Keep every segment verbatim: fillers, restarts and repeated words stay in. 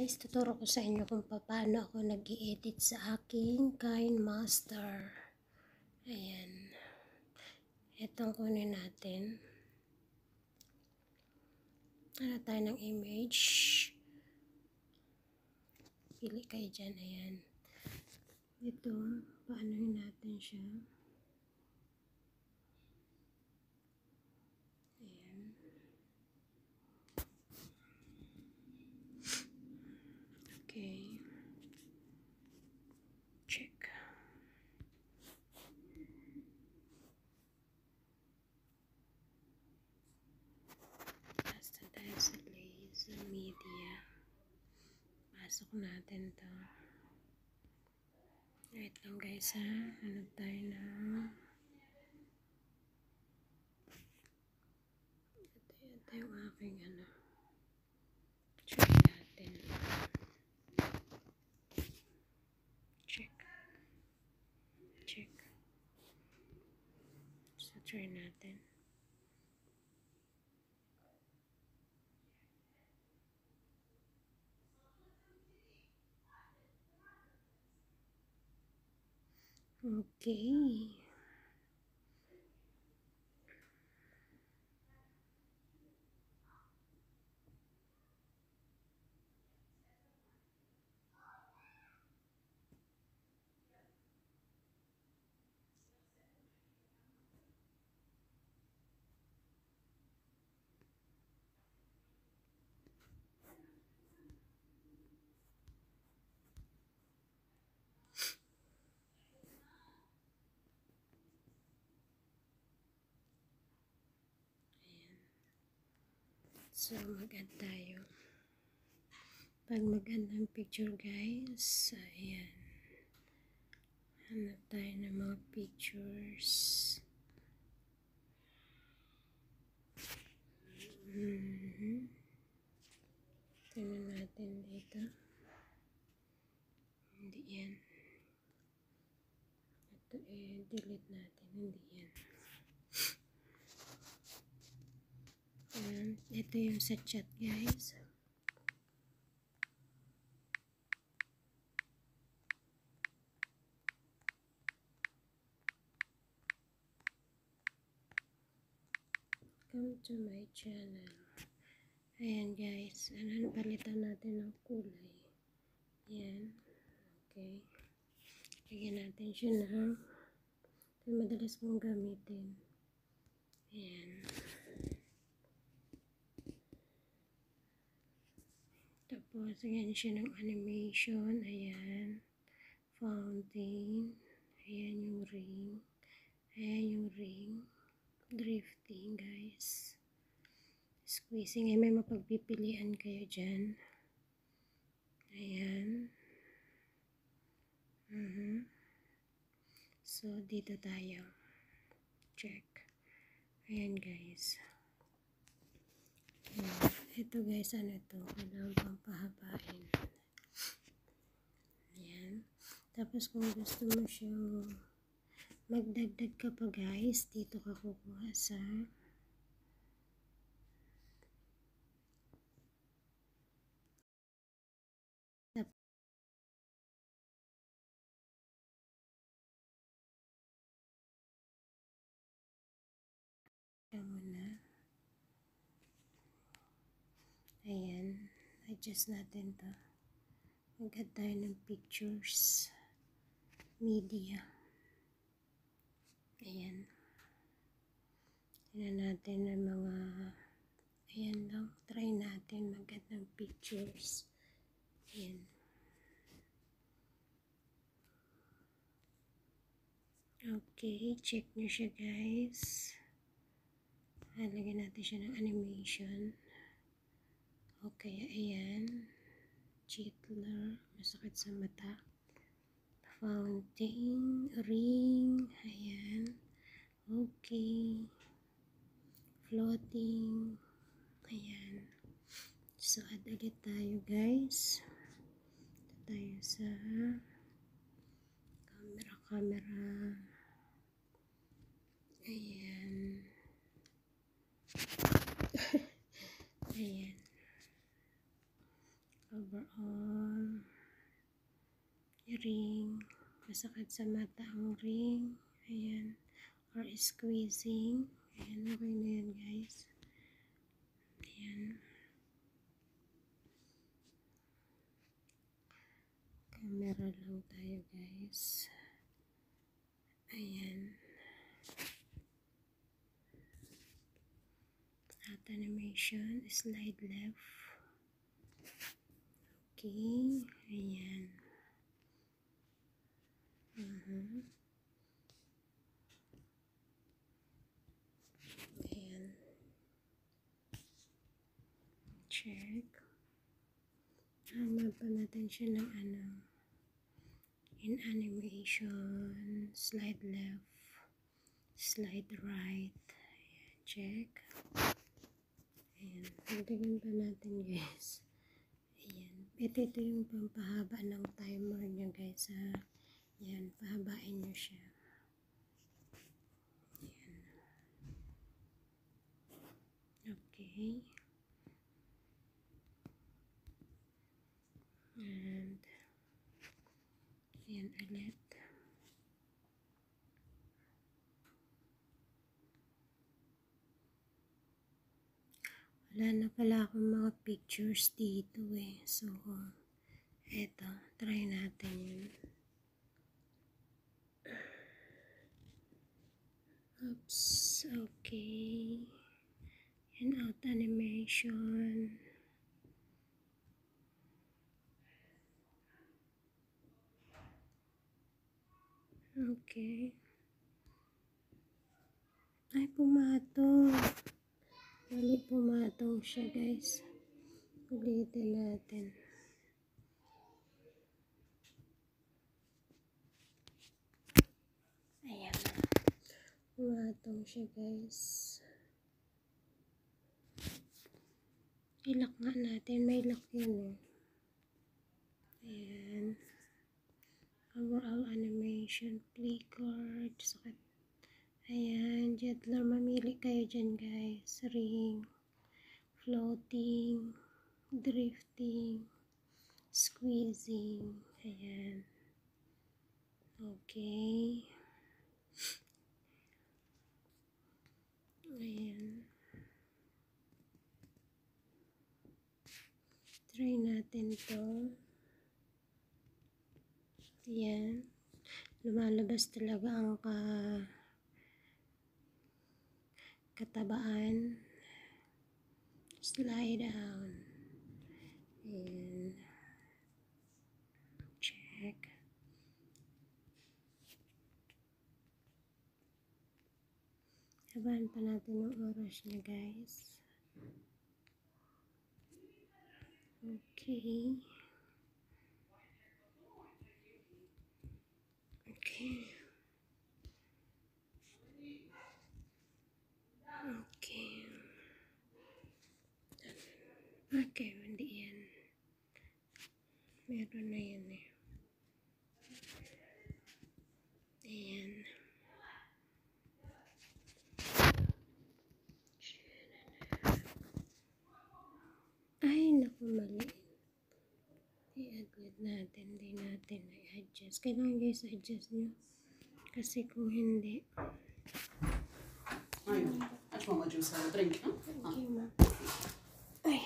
guys, tuturo ko sa inyo kung paano ako nag-i-edit sa aking KineMaster. Ayan. Itong kunin natin. Ano tayo ng image. Pili kayo dyan. Ayan. Ito, paanohin natin siya. Ayan. Okay. Check. Basta tayo sa laser media. Pasok natin to. Wait lang guys ha. Ano tayo na. Ito, ito yung aking ano. Check natin. Check. Check. So try natin. Okay. So, mag-add tayo. Pag mag-add ng picture, guys, ayan. Hanap tayo ng mga pictures. Mm-hmm. Tingnan natin dito. Hindi yan. Ito eh, delete natin. Hindi yan. Ayan. Ito yung sa chat, guys. Come to my channel. Ayan guys, ano, palitan natin ng kulay. Ayan. Okay. Lagyan natin siya ng ito madalas kong gamitin. Ayan. Tapos, lagyan siya ng animation. Ayan. Fountain. Ayan yung ring. Ayan yung ring. Drifting guys. Squeezing. Ay may mapagpipilian kayo dyan. Ayan. Uh-huh. So, dito tayo. Check. Ayan guys. Ayan. Ito guys, ano ito? Kailangan pang pahabain. Ayan. Tapos kung gusto mo siyang magdagdag ka pa guys, dito ka kukuha sa muna. Ayan. Adjust natin to. Mag-add tayo ng pictures. Media. Ayan. Tignan natin ng mga ayan lang. Try natin mag-add ng pictures. Ayan. Okay. Check nyo siya guys. Lagyan natin siya ng animation. Okay, ayan. Chitler. Masakit sa mata. Fountain. Ring. Ayan. Okay. Floating. Ayan. So, add ulit tayo guys. Ito tayo sa camera, camera. Ayan. Ayan. Cover overall ring, masakit sa mata ang ring, ayan, or squeezing, ayan, okay na yan guys, ayan, camera lang tayo guys, ayan, at animation, slide left, okay, ayan, uh-huh. Ayan. Check. Hanap pa natin siya ng ano. In animation. Slide left. Slide right. Ayan. Check. Ayan. Nagdagan pa natin guys. Ayan. Ito, ito yung pampahaba ng timer niya guys. Ha? Ayan. Pahabain nyo siya. Okay. And ayan ulit. Wala na pala akong mga pictures dito eh. So, eto. Try natin yun. Oops. Okay. And out animation. Okay. Ay, pumatong. Bali, pumatong siya, guys. Ulitin natin. Ayan. Pumatong siya, guys. I-lock nga natin. May lock yun, eh. Ayan. Overall animation, play card, sakit. Ayan, gentler, mamili kayo dyan guys. Ring, floating, drifting, squeezing. Ayan. Okay. Ayan. Try natin to. Ayan. Lumalabas talaga ang ka katabaan. Slide down. And check. Sabahan pa natin ang oras niya guys. Okay. Okay. Okay. Okay, hindi yan. Meron na yan eh. Ayan. Ay, naku, mali. I-admit natin, di natin i-adjust. Kailangan guys, adjust nyo. Kasi kung hindi. Ay, acho mama juice have a drink. Huh? Thank you, ma. Ay.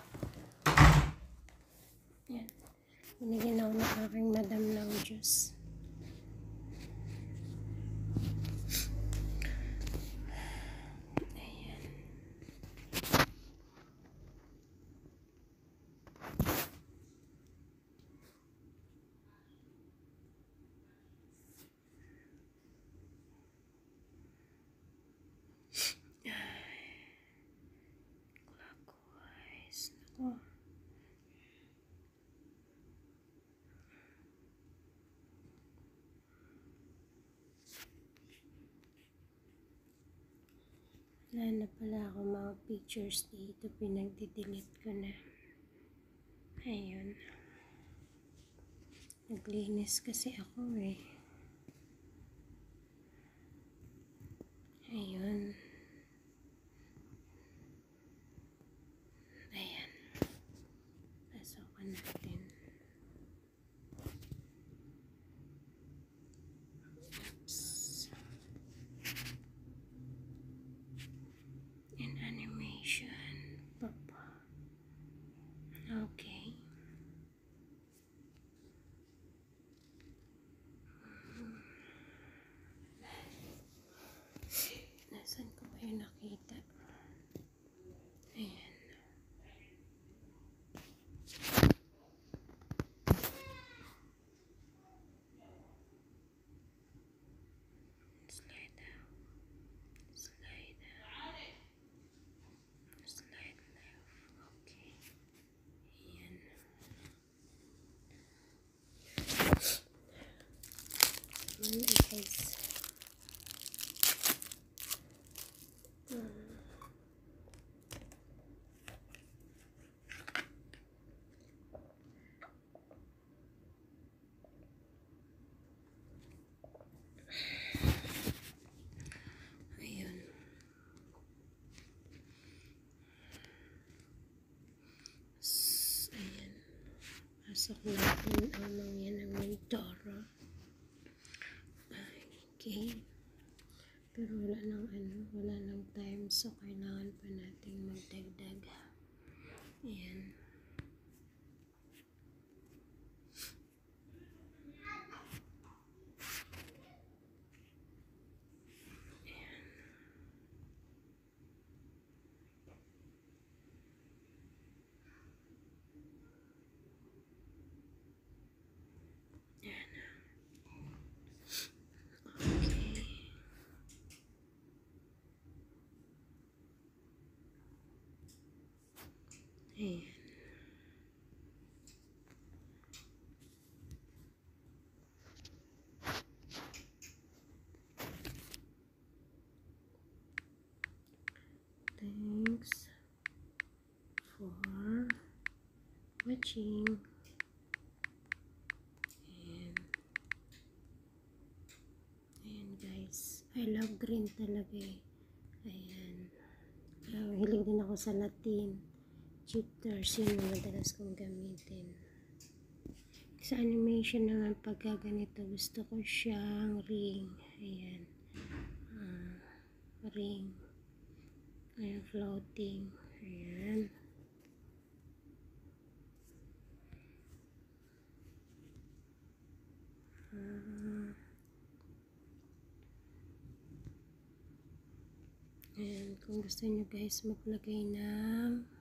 Yan. Binigyan ako ng aking madam ng juice. Ayan. Clockwise. Naku. Wala na pala ako mga pictures dito. Pinag-delete ko na. Ayun. Naglinis kasi ako eh. Ayun. Ayan. Pasokan natin. Pasok natin ang mga ng Mindoro. Okay. Pero wala nang ano, wala nang time, so kailangan pa natin magdagdag. Ayan. Ayan. Thanks for watching. And, ayan guys. I love green talaga eh. Ayan. Uh, hilig din ako sa Latin. Cheaters, yun yung madalas kong gamitin. Sa animation naman, pagka ganito, gusto ko siyang ring. Ayan. Uh, ring. Ayan, floating. Ayan. Uh, ayan. Kung gusto nyo guys maglagay ng